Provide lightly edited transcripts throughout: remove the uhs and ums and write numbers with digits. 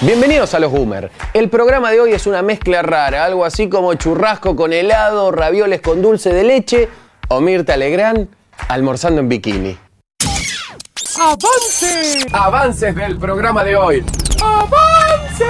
Bienvenidos a Los Boomer. El programa de hoy es una mezcla rara, algo así como churrasco con helado, ravioles con dulce de leche o Mirta Legrand almorzando en bikini. ¡Avance! Avances del programa de hoy. ¡Avances!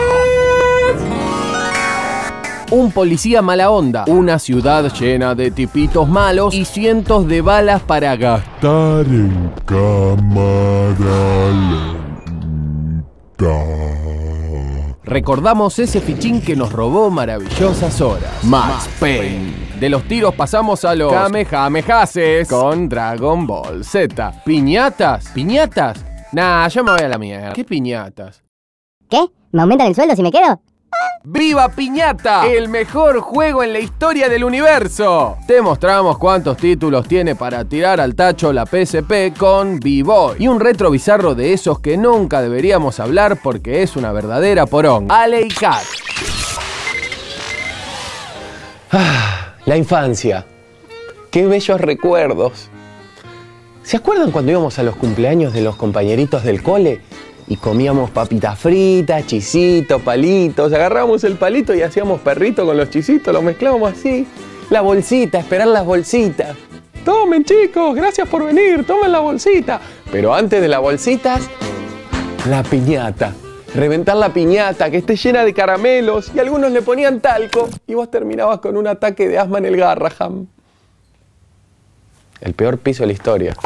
Un policía mala onda, una ciudad llena de tipitos malos y cientos de balas para gastar en cámara lenta. Recordamos ese fichín que nos robó maravillosas horas. Max Payne. De los tiros pasamos a los Kamehamehas con Dragon Ball Z. ¿Piñatas? ¿Piñatas? Nah, yo me voy a la mierda. ¿Qué piñatas? ¿Qué? ¿Me aumentan el sueldo si me quedo? ¡Viva Piñata! El mejor juego en la historia del universo. Te mostramos cuántos títulos tiene para tirar al tacho la PSP con B-Boy. Y un retro bizarro de esos que nunca deberíamos hablar porque es una verdadera poronga. Alley Cat. La infancia. Qué bellos recuerdos. ¿Se acuerdan cuando íbamos a los cumpleaños de los compañeritos del cole? Y comíamos papitas fritas, chisitos, palitos. Agarrábamos el palito y hacíamos perrito con los chisitos. Lo mezclábamos así. La bolsita, esperar las bolsitas. Tomen, chicos, gracias por venir. Tomen la bolsita. Pero antes de las bolsitas, la piñata. Reventar la piñata, que esté llena de caramelos. Y algunos le ponían talco. Y vos terminabas con un ataque de asma en el Garraham. El peor piso de la historia.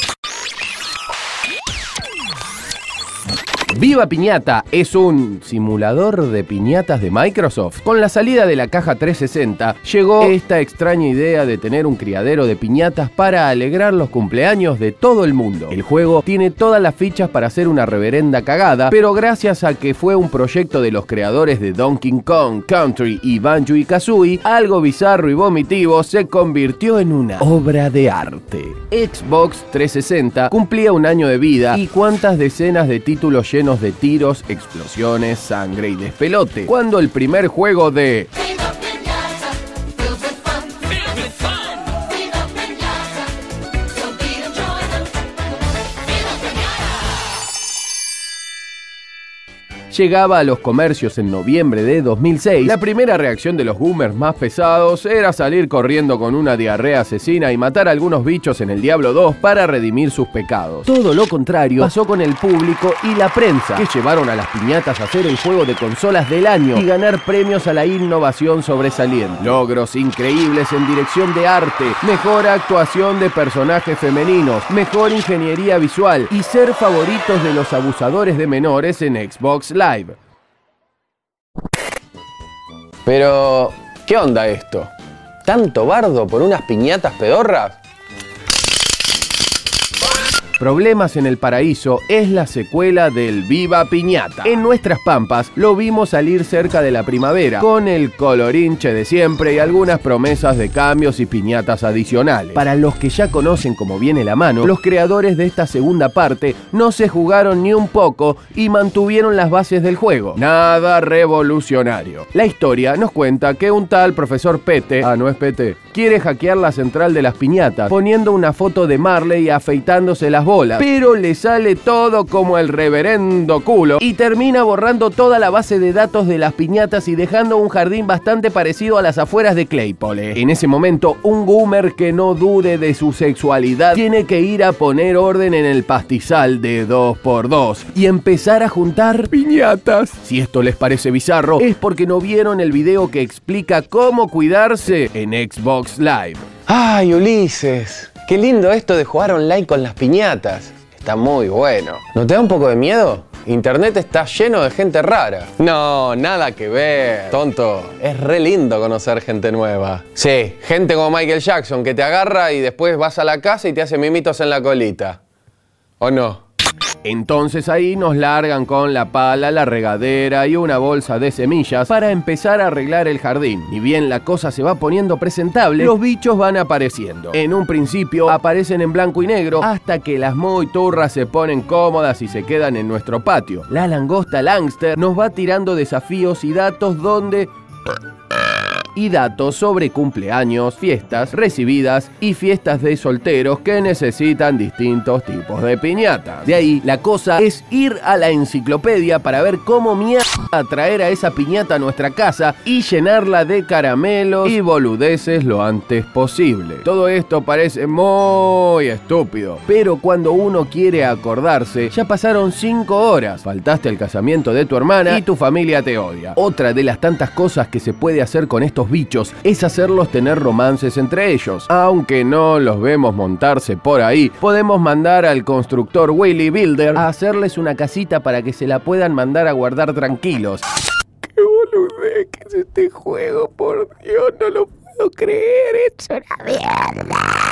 Viva Piñata es un simulador de piñatas de Microsoft. Con la salida de la caja 360, llegó esta extraña idea de tener un criadero de piñatas para alegrar los cumpleaños de todo el mundo. El juego tiene todas las fichas para hacer una reverenda cagada, pero gracias a que fue un proyecto de los creadores de Donkey Kong Country y Banjo-Kazooie, algo bizarro y vomitivo se convirtió en una obra de arte. Xbox 360 cumplía un año de vida y cuántas decenas de títulos llenos de tiros, explosiones, sangre y despelote. Cuando el primer juego de llegaba a los comercios en noviembre de 2006, la primera reacción de los boomers más pesados era salir corriendo con una diarrea asesina y matar a algunos bichos en el Diablo 2 para redimir sus pecados. Todo lo contrario pasó con el público y la prensa, que llevaron a las piñatas a hacer el juego de consolas del año y ganar premios a la innovación sobresaliente. Logros increíbles en dirección de arte, mejor actuación de personajes femeninos, mejor ingeniería visual y ser favoritos de los abusadores de menores en Xbox Live. Pero, ¿qué onda esto? ¿Tanto bardo por unas piñatas pedorras? Problemas en el Paraíso es la secuela del Viva Piñata. En nuestras pampas lo vimos salir cerca de la primavera, con el colorinche de siempre y algunas promesas de cambios y piñatas adicionales. Para los que ya conocen cómo viene la mano, los creadores de esta segunda parte no se jugaron ni un poco y mantuvieron las bases del juego. Nada revolucionario. La historia nos cuenta que un tal profesor Pete, no es Pete, quiere hackear la central de las piñatas, poniendo una foto de Marley afeitándose las bolas, pero le sale todo como el reverendo culo y termina borrando toda la base de datos de las piñatas y dejando un jardín bastante parecido a las afueras de Claypole. En ese momento, un boomer que no dude de su sexualidad tiene que ir a poner orden en el pastizal de 2x2 y empezar a juntar piñatas. Si esto les parece bizarro, es porque no vieron el video que explica cómo cuidarse en Xbox Live. ¡Ay, Ulises! Qué lindo esto de jugar online con las piñatas. Está muy bueno. ¿No te da un poco de miedo? Internet está lleno de gente rara. No, nada que ver, tonto. Es re lindo conocer gente nueva. Sí, gente como Michael Jackson que te agarra y después vas a la casa y te hace mimitos en la colita. ¿O no? Entonces ahí nos largan con la pala, la regadera y una bolsa de semillas para empezar a arreglar el jardín. Y bien la cosa se va poniendo presentable, los bichos van apareciendo. En un principio aparecen en blanco y negro hasta que las muy turras se ponen cómodas y se quedan en nuestro patio. La langosta Langster nos va tirando desafíos y datos donde y datos sobre cumpleaños, fiestas recibidas y fiestas de solteros que necesitan distintos tipos de piñatas. De ahí, la cosa es ir a la enciclopedia para ver cómo mierda traer a esa piñata a nuestra casa y llenarla de caramelos y boludeces lo antes posible. Todo esto parece muy estúpido, pero cuando uno quiere acordarse, ya pasaron 5 horas. Faltaste al casamiento de tu hermana y tu familia te odia. Otra de las tantas cosas que se puede hacer con estos bichos es hacerlos tener romances entre ellos. Aunque no los vemos montarse por ahí, podemos mandar al constructor Willy Builder a hacerles una casita para que se la puedan mandar a guardar tranquilos. ¡Qué boludez que es este juego! Por Dios, no lo puedo creer, es una mierda.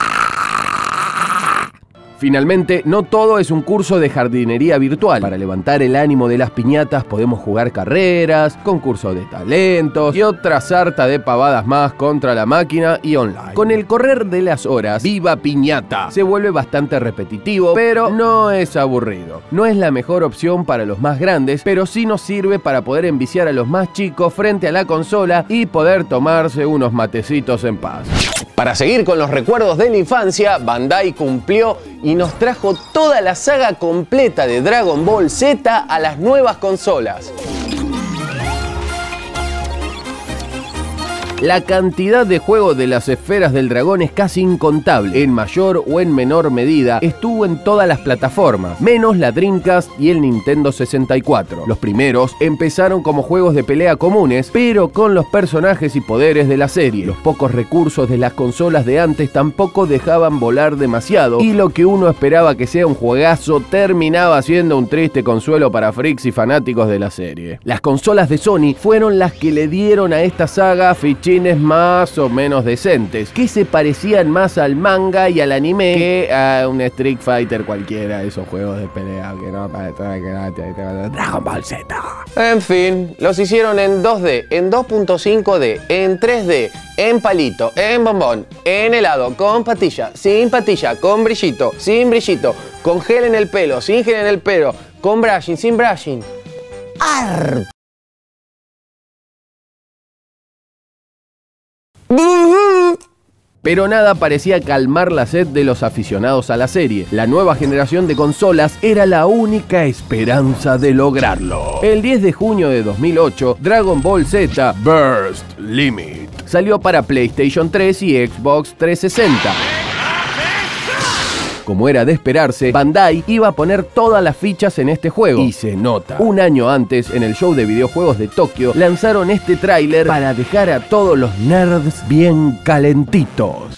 Finalmente, no todo es un curso de jardinería virtual. Para levantar el ánimo de las piñatas podemos jugar carreras, concursos de talentos y otra sarta de pavadas más contra la máquina y online. Con el correr de las horas, Viva Piñata se vuelve bastante repetitivo, pero no es aburrido. No es la mejor opción para los más grandes, pero sí nos sirve para poder enviciar a los más chicos frente a la consola y poder tomarse unos matecitos en paz. Para seguir con los recuerdos de la infancia, Bandai cumplió y nos trajo toda la saga completa de Dragon Ball Z a las nuevas consolas. La cantidad de juegos de las esferas del dragón es casi incontable. En mayor o en menor medida estuvo en todas las plataformas, menos la Dreamcast y el Nintendo 64. Los primeros empezaron como juegos de pelea comunes, pero con los personajes y poderes de la serie. Los pocos recursos de las consolas de antes tampoco dejaban volar demasiado, y lo que uno esperaba que sea un juegazo terminaba siendo un triste consuelo para freaks y fanáticos de la serie. Las consolas de Sony fueron las que le dieron a esta saga fichines más o menos decentes, que se parecían más al manga y al anime que a un Street Fighter cualquiera, esos juegos de pelea que no Dragon Ball Z. En fin, los hicieron en 2D, en 2.5D, en 3D, en palito, en bombón, en helado, con patilla, sin patilla, con brillito, sin brillito, con gel en el pelo, sin gel en el pelo, con brushing, sin brushing. ¡Arr! Pero nada parecía calmar la sed de los aficionados a la serie. La nueva generación de consolas era la única esperanza de lograrlo. El 10 de junio de 2008, Dragon Ball Z Burst Limit salió para PlayStation 3 y Xbox 360. Como era de esperarse, Bandai iba a poner todas las fichas en este juego. Y se nota. Un año antes, en el show de videojuegos de Tokio, lanzaron este tráiler para dejar a todos los nerds bien calentitos.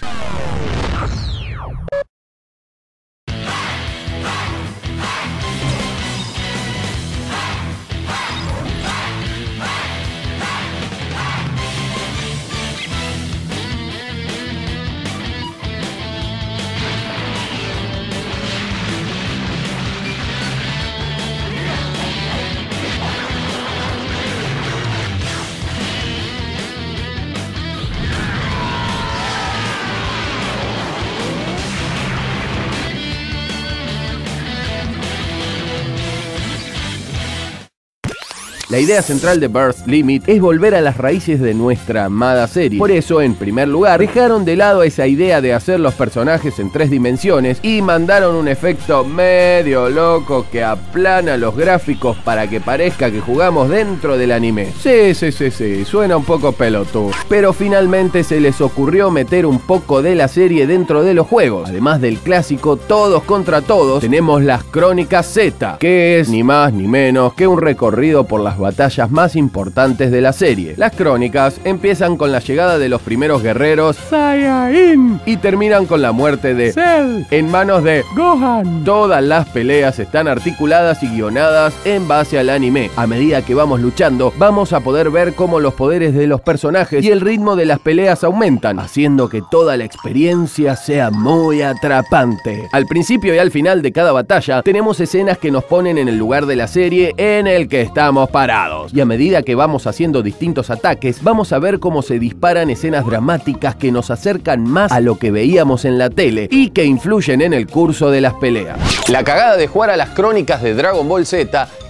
La idea central de Burst Limit es volver a las raíces de nuestra amada serie. Por eso, en primer lugar, dejaron de lado esa idea de hacer los personajes en 3 dimensiones y mandaron un efecto medio loco que aplana los gráficos para que parezca que jugamos dentro del anime. Sí, suena un poco pelotudo. Pero finalmente se les ocurrió meter un poco de la serie dentro de los juegos. Además del clásico Todos contra Todos, tenemos las Crónicas Z, que es ni más ni menos que un recorrido por las batallas más importantes de la serie. Las crónicas empiezan con la llegada de los primeros guerreros Saiyajin y terminan con la muerte de Cell en manos de Gohan. Todas las peleas están articuladas y guionadas en base al anime. A medida que vamos luchando, vamos a poder ver cómo los poderes de los personajes y el ritmo de las peleas aumentan, haciendo que toda la experiencia sea muy atrapante. Al principio y al final de cada batalla, tenemos escenas que nos ponen en el lugar de la serie en el que estamos parados. Y a medida que vamos haciendo distintos ataques, vamos a ver cómo se disparan escenas dramáticas que nos acercan más a lo que veíamos en la tele y que influyen en el curso de las peleas. La cagada de jugar a las crónicas de Dragon Ball Z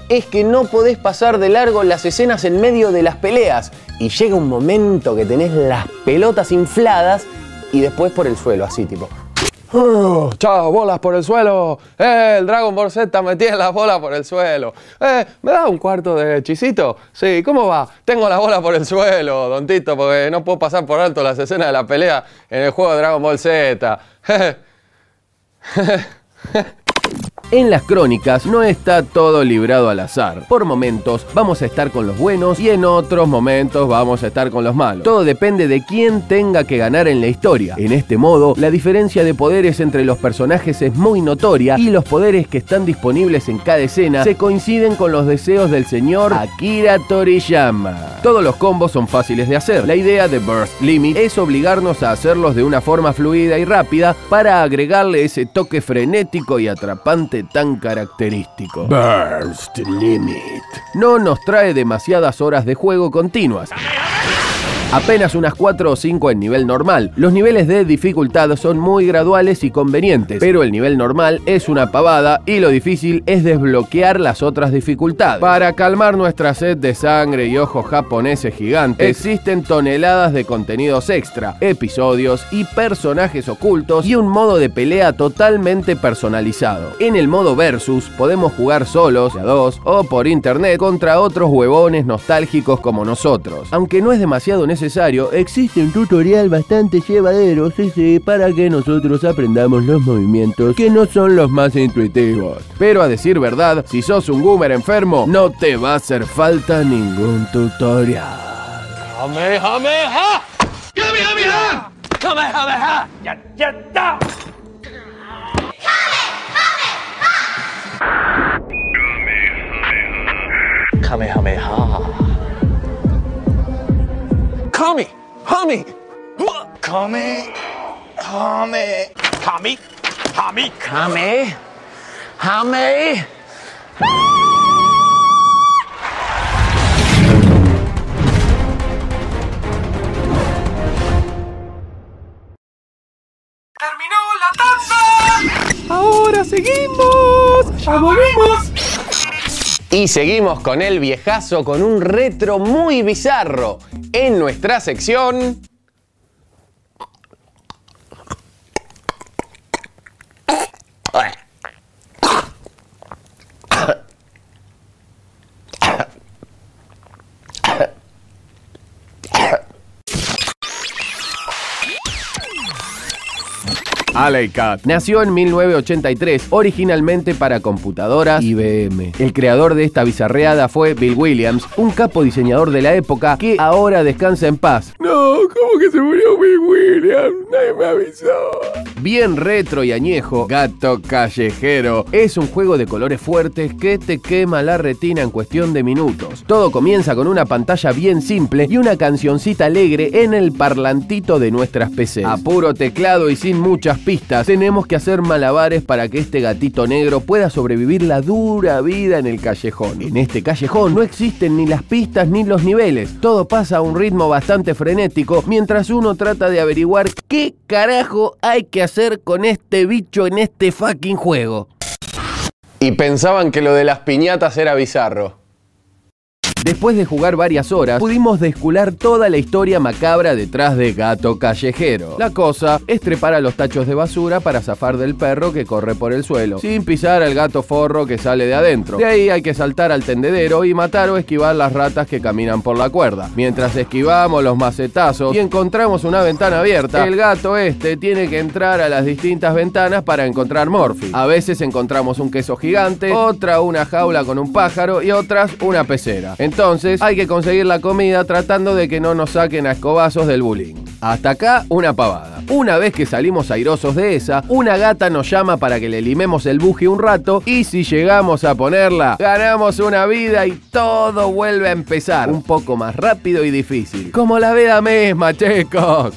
es que no podés pasar de largo las escenas en medio de las peleas. Y llega un momento que tenés las pelotas infladas y después por el suelo, así tipo... ¡Chao, bolas por el suelo! El Dragon Ball Z me tiene las bolas por el suelo. ¿Me da un cuarto de chisito? Sí, ¿cómo va? Tengo las bolas por el suelo, don Tito, porque no puedo pasar por alto las escenas de la pelea en el juego de Dragon Ball Z. En las crónicas no está todo librado al azar. Por momentos vamos a estar con los buenos y en otros momentos vamos a estar con los malos. Todo depende de quién tenga que ganar en la historia. En este modo, la diferencia de poderes entre los personajes es muy notoria y los poderes que están disponibles en cada escena se coinciden con los deseos del señor Akira Toriyama. Todos los combos son fáciles de hacer. La idea de Burst Limit es obligarnos a hacerlos de una forma fluida y rápida para agregarle ese toque frenético y atrapante tan característico. Burst Limit no nos trae demasiadas horas de juego continuas. Apenas unas 4 o 5 en nivel normal. Los niveles de dificultad son muy graduales y convenientes, pero el nivel normal es una pavada y lo difícil es desbloquear las otras dificultades. Para calmar nuestra sed de sangre y ojos japoneses gigantes, existen toneladas de contenidos extra, episodios y personajes ocultos y un modo de pelea totalmente personalizado. En el modo versus podemos jugar solos, de a dos o por internet contra otros huevones nostálgicos como nosotros. Aunque no es demasiado necesario, existe un tutorial bastante llevadero, para que nosotros aprendamos los movimientos que no son los más intuitivos. Pero a decir verdad, si sos un boomer enfermo, no te va a hacer falta ningún tutorial. ¡Kamehameha! ¡Kamehameha! ¡Kamehameha! ¡Ya! Kamehameha. Kami! Hami! Kame! Hame! Kami! Hami! Kame! Hame! ¡Terminó la tanda! ¡Ahora seguimos! ¡Ya volvemos! Y seguimos con el viejazo con un retro muy bizarro en nuestra sección... Alley Cat nació en 1983, originalmente para computadoras IBM. El creador de esta bizarreada fue Bill Williams, un capo diseñador de la época que ahora descansa en paz. No, ¿cómo que se murió Bill Williams? Nadie me avisó. Bien retro y añejo, Gato Callejero es un juego de colores fuertes que te quema la retina en cuestión de minutos. Todo comienza con una pantalla bien simple y una cancioncita alegre en el parlantito de nuestras PCs. A puro teclado y sin muchas pistas, tenemos que hacer malabares para que este gatito negro pueda sobrevivir la dura vida en el callejón. En este callejón no existen ni las pistas ni los niveles. Todo pasa a un ritmo bastante frenético mientras uno trata de averiguar qué carajo hay que hacer con este bicho en este fucking juego. Y pensaban que lo de las piñatas era bizarro. Después de jugar varias horas, pudimos descular toda la historia macabra detrás de Gato Callejero. La cosa es trepar a los tachos de basura para zafar del perro que corre por el suelo, sin pisar al gato forro que sale de adentro. De ahí hay que saltar al tendedero y matar o esquivar las ratas que caminan por la cuerda. Mientras esquivamos los macetazos y encontramos una ventana abierta, el gato tiene que entrar a las distintas ventanas para encontrar Morphy. A veces encontramos un queso gigante, otra una jaula con un pájaro y otras una pecera. Entonces hay que conseguir la comida tratando de que no nos saquen a escobazos del bullying. Hasta acá una pavada. Una vez que salimos airosos de esa, una gata nos llama para que le limemos el buje un rato y si llegamos a ponerla, ganamos una vida y todo vuelve a empezar. Un poco más rápido y difícil. Como la vida misma, chicos.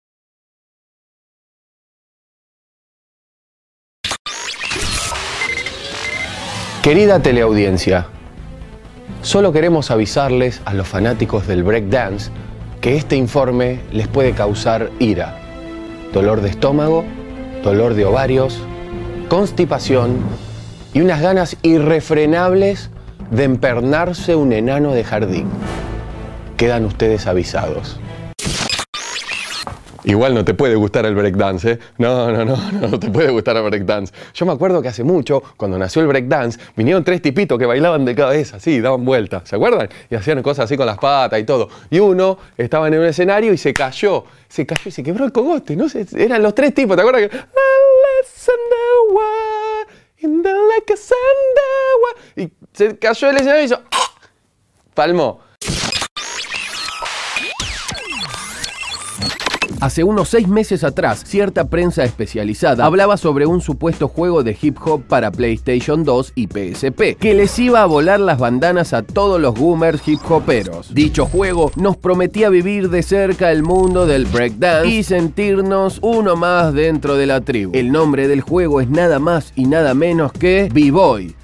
Querida teleaudiencia, solo queremos avisarles a los fanáticos del breakdance que este informe les puede causar ira, dolor de estómago, dolor de ovarios, constipación y unas ganas irrefrenables de empernarse un enano de jardín. Quedan ustedes avisados. Igual no te puede gustar el breakdance, ¿eh? No te puede gustar el breakdance. Yo me acuerdo que hace mucho, cuando nació el breakdance, vinieron 3 tipitos que bailaban de cabeza, así, daban vueltas, ¿se acuerdan? Y hacían cosas así con las patas y todo. Y uno estaba en un escenario y se cayó y se quebró el cogote, no sé, eran los 3 tipos, ¿te acuerdas? Que y se cayó el escenario y hizo palmó. Hace unos 6 meses atrás, cierta prensa especializada hablaba sobre un supuesto juego de hip hop para PlayStation 2 y PSP, que les iba a volar las bandanas a todos los boomers hip hoperos. Dicho juego nos prometía vivir de cerca el mundo del breakdance y sentirnos uno más dentro de la tribu. El nombre del juego es nada más y nada menos que B-Boy.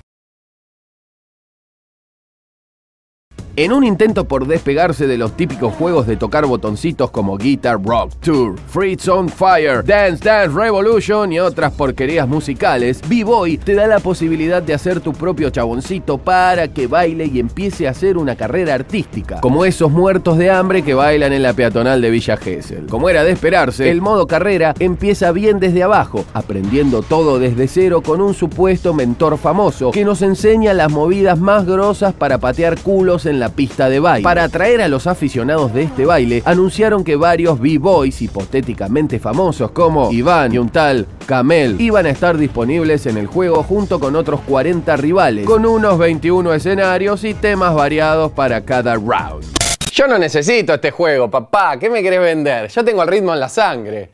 En un intento por despegarse de los típicos juegos de tocar botoncitos como Guitar Rock Tour, Freaks on Fire, Dance Dance Revolution y otras porquerías musicales, B-Boy te da la posibilidad de hacer tu propio chaboncito para que baile y empiece a hacer una carrera artística, como esos muertos de hambre que bailan en la peatonal de Villa Gesell. Como era de esperarse, el modo carrera empieza bien desde abajo, aprendiendo todo desde cero con un supuesto mentor famoso que nos enseña las movidas más grosas para patear culos en la pista de baile. Para atraer a los aficionados de este baile, anunciaron que varios B-Boys hipotéticamente famosos como Iván y un tal Kamel iban a estar disponibles en el juego junto con otros 40 rivales, con unos 21 escenarios y temas variados para cada round. Yo no necesito este juego, papá. ¿Qué me querés vender? Yo tengo el ritmo en la sangre.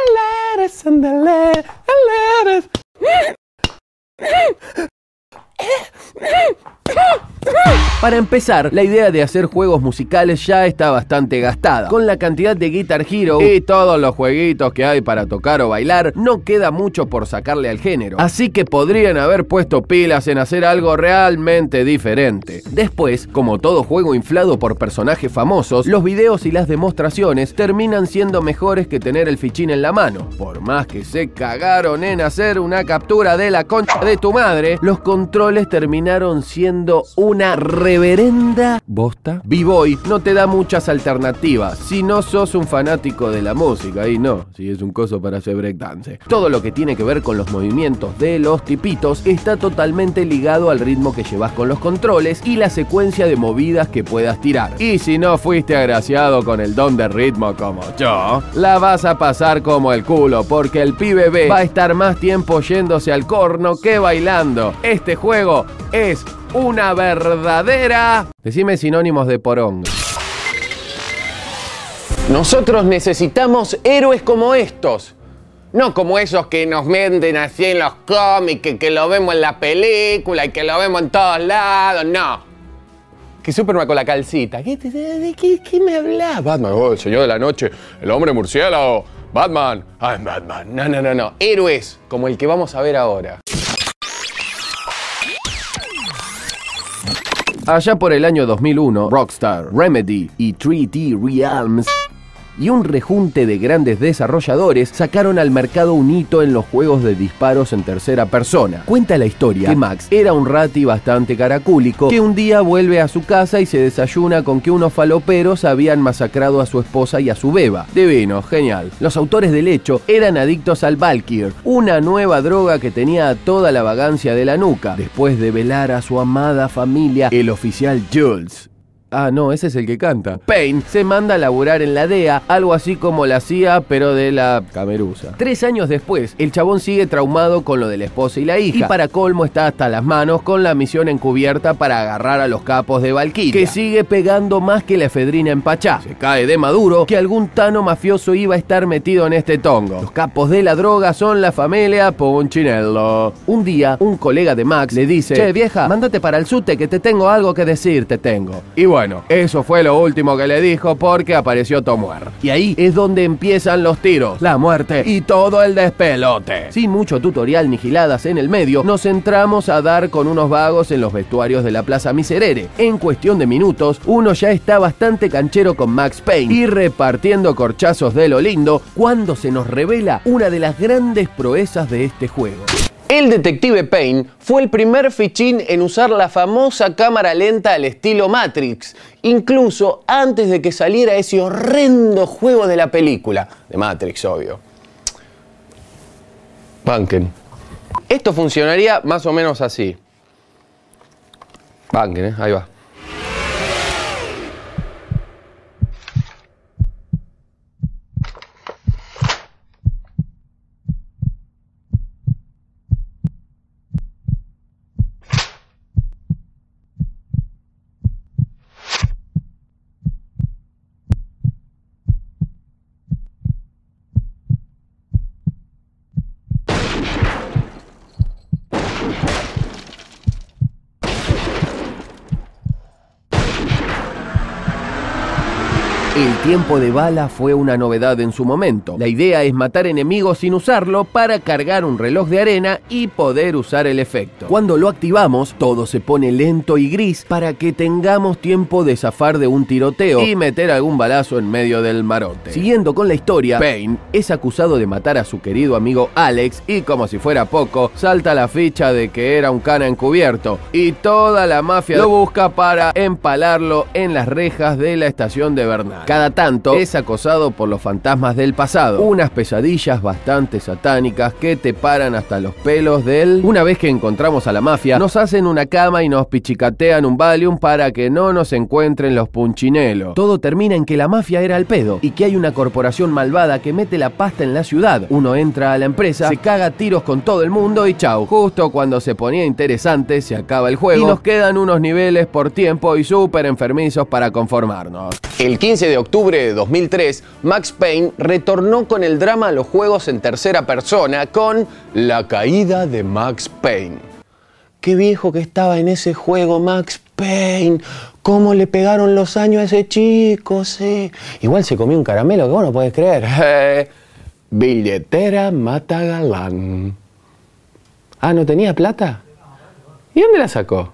Para empezar, la idea de hacer juegos musicales ya está bastante gastada. Con la cantidad de Guitar Hero y todos los jueguitos que hay para tocar o bailar, no queda mucho por sacarle al género. Así que podrían haber puesto pilas en hacer algo realmente diferente. Después, como todo juego inflado por personajes famosos, los videos y las demostraciones terminan siendo mejores que tener el fichín en la mano. Por más que se cagaron en hacer una captura de la concha de tu madre, los controles terminaron siendo una reverenda bosta. B-Boy no te da muchas alternativas si no sos un fanático de la música, y no, si es un coso para hacer breakdance. Todo lo que tiene que ver con los movimientos de los tipitos está totalmente ligado al ritmo que llevas con los controles y la secuencia de movidas que puedas tirar. Y si no fuiste agraciado con el don de ritmo como yo, la vas a pasar como el culo, porque el pibe B va a estar más tiempo yéndose al corno que bailando. Este juego es una verdadera... Decime sinónimos de poronga. Nosotros necesitamos héroes como estos. No como esos que nos venden así en los cómics, que lo vemos en la película y que lo vemos en todos lados, no. Que Superman con la calcita. ¿De qué me hablas? Batman, el señor de la noche, el hombre murciélago, Batman. Ay, Batman. No. Héroes como el que vamos a ver ahora. Allá por el año 2001, Rockstar, Remedy y 3D Realms y un rejunte de grandes desarrolladores sacaron al mercado un hito en los juegos de disparos en tercera persona. Cuenta la historia que Max era un rati bastante caracúlico que un día vuelve a su casa y se desayuna con que unos faloperos habían masacrado a su esposa y a su beba. Divino, genial. Los autores del hecho eran adictos al Valkyr, una nueva droga que tenía a toda la vagancia de la nuca. Después de velar a su amada familia, el oficial Jules... Ah, no, ese es el que canta. Payne se manda a laburar en la DEA, algo así como la CIA, pero de la cameruza. 3 años después, el chabón sigue traumado con lo de la esposa y la hija. Y para colmo está hasta las manos con la misión encubierta para agarrar a los capos de Valkyria, que sigue pegando más que la efedrina en Pachá. Se cae de maduro que algún tano mafioso iba a estar metido en este tongo. Los capos de la droga son la familia Punchinello. Un día, un colega de Max le dice: che, vieja, mándate para el sute que te tengo algo que decir, te tengo. Y bueno, eso fue lo último que le dijo porque apareció Tomuer. Y ahí es donde empiezan los tiros, la muerte y todo el despelote. Sin mucho tutorial ni giladas en el medio, nos centramos a dar con unos vagos en los vestuarios de la Plaza Miserere. En cuestión de minutos, uno ya está bastante canchero con Max Payne y repartiendo corchazos de lo lindo cuando se nos revela una de las grandes proezas de este juego. El detective Payne fue el primer fichín en usar la famosa cámara lenta al estilo Matrix, incluso antes de que saliera ese horrendo juego de la película, de Matrix, obvio. Banquen. Esto funcionaría más o menos así. Banquen, ahí va. El tiempo de bala fue una novedad en su momento. La idea es matar enemigos sin usarlo para cargar un reloj de arena y poder usar el efecto. Cuando lo activamos, todo se pone lento y gris para que tengamos tiempo de zafar de un tiroteo y meter algún balazo en medio del marote. Siguiendo con la historia, Payne es acusado de matar a su querido amigo Alex y, como si fuera poco, salta la ficha de que era un cana encubierto y toda la mafia lo busca para empalarlo en las rejas de la estación de Bernal. Cada tanto es acosado por los fantasmas del pasado, unas pesadillas bastante satánicas que te paran hasta los pelos de él. Una vez que encontramos a la mafia, nos hacen una cama y nos pichicatean un Valium para que no nos encuentren los punchinelos. Todo termina en que la mafia era al pedo y que hay una corporación malvada que mete la pasta en la ciudad. Uno entra a la empresa, se caga a tiros con todo el mundo y chau. Justo cuando se ponía interesante, se acaba el juego y nos quedan unos niveles por tiempo y súper enfermizos para conformarnos. El 15 de octubre de 2003, Max Payne retornó con el drama a los juegos en tercera persona con La caída de Max Payne. Qué viejo que estaba en ese juego Max Payne. Cómo le pegaron los años a ese chico, sí. Igual se comió un caramelo que vos no podés creer. Billetera mata galán. Ah, ¿no tenía plata? ¿Y dónde la sacó?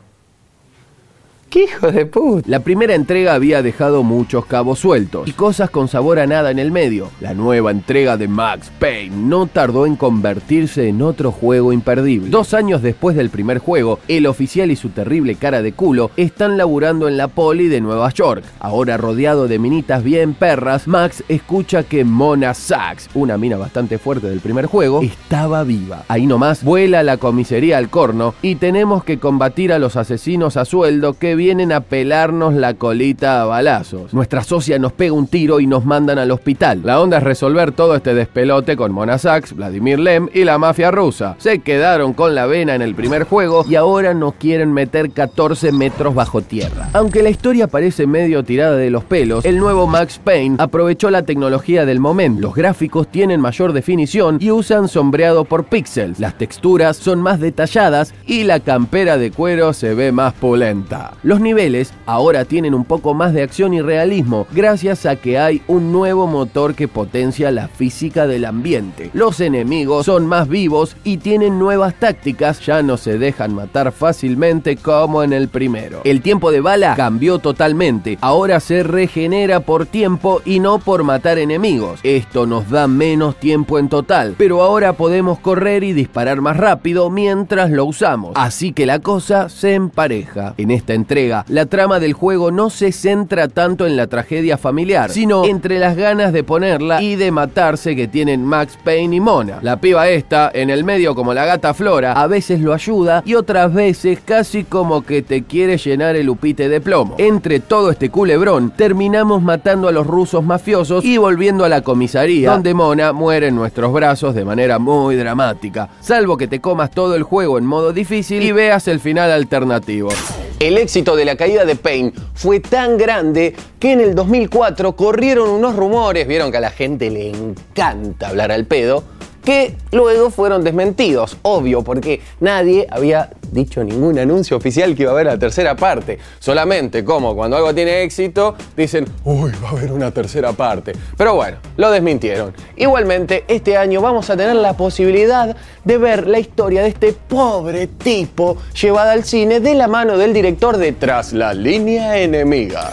¡Qué hijo de puta! La primera entrega había dejado muchos cabos sueltos y cosas con sabor a nada en el medio. La nueva entrega de Max Payne no tardó en convertirse en otro juego imperdible. 2 años después del primer juego, el oficial y su terrible cara de culo están laburando en la poli de Nueva York. Ahora rodeado de minitas bien perras, Max escucha que Mona Sachs, una mina bastante fuerte del primer juego, estaba viva. Ahí nomás vuela la comisaría al corno y tenemos que combatir a los asesinos a sueldo que vienen a pelarnos la colita a balazos. Nuestra socia nos pega un tiro y nos mandan al hospital. La onda es resolver todo este despelote con Mona Sachs, Vladimir Lem y la mafia rusa. Se quedaron con la vena en el primer juego y ahora nos quieren meter 14 metros bajo tierra. Aunque la historia parece medio tirada de los pelos, el nuevo Max Payne aprovechó la tecnología del momento. Los gráficos tienen mayor definición y usan sombreado por píxeles. Las texturas son más detalladas y la campera de cuero se ve más pulenta. Los niveles ahora tienen un poco más de acción y realismo gracias a que hay un nuevo motor que potencia la física del ambiente. Los enemigos son más vivos y tienen nuevas tácticas, ya no se dejan matar fácilmente como en el primero. El tiempo de bala cambió totalmente, ahora se regenera por tiempo y no por matar enemigos. Esto nos da menos tiempo en total, pero ahora podemos correr y disparar más rápido mientras lo usamos, así que la cosa se empareja. En esta entrega, la trama del juego no se centra tanto en la tragedia familiar, sino entre las ganas de ponerla y de matarse que tienen Max Payne y Mona. La piba esta, en el medio como la gata Flora, a veces lo ayuda y otras veces casi como que te quiere llenar el upite de plomo. Entre todo este culebrón, terminamos matando a los rusos mafiosos y volviendo a la comisaría, donde Mona muere en nuestros brazos de manera muy dramática, salvo que te comas todo el juego en modo difícil y veas el final alternativo. El éxito de La caída de Payne fue tan grande que en el 2004 corrieron unos rumores, vieron que a la gente le encanta hablar al pedo, que luego fueron desmentidos, obvio, porque nadie había dicho ningún anuncio oficial que iba a haber la tercera parte. Solamente como cuando algo tiene éxito, dicen, uy, va a haber una tercera parte. Pero bueno, lo desmintieron. Igualmente, este año vamos a tener la posibilidad de ver la historia de este pobre tipo llevada al cine de la mano del director de Tras la línea enemiga.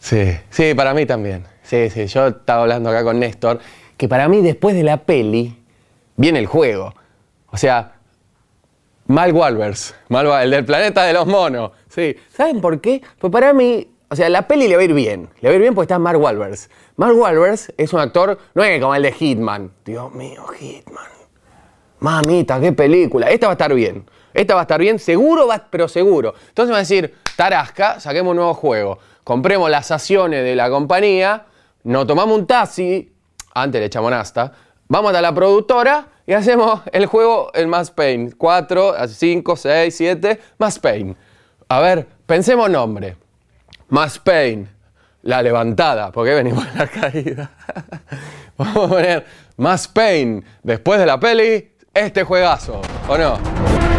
Sí, sí, para mí también. Sí, sí, yo estaba hablando acá con Néstor, que para mí después de la peli viene el juego. O sea, Mark Wahlberg, el del planeta de los monos. Sí, ¿saben por qué? Pues para mí, o sea, la peli le va a ir bien. Le va a ir bien porque está Mark Wahlberg. Mark Wahlberg es un actor, no es como el de Hitman. Dios mío, Hitman. Mamita, qué película. Esta va a estar bien. Esta va a estar bien, seguro, pero seguro. Entonces va a decir, Tarasca, saquemos un nuevo juego. Compremos las acciones de la compañía, nos tomamos un taxi, antes le echamos nasta, vamos a la productora y hacemos el juego, el Max Payne. 4, 5, 6, 7, Max Payne. A ver, pensemos nombre. Max Payne, la levantada, porque venimos de la caída. Vamos a poner Max Payne, después de la peli, este juegazo, ¿o no?